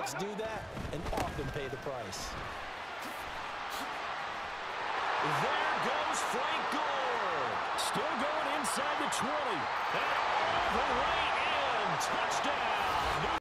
Quarterbacks do that and often pay the price. There goes Frank Gore. Still going inside the 20. And all the way in. Touchdown.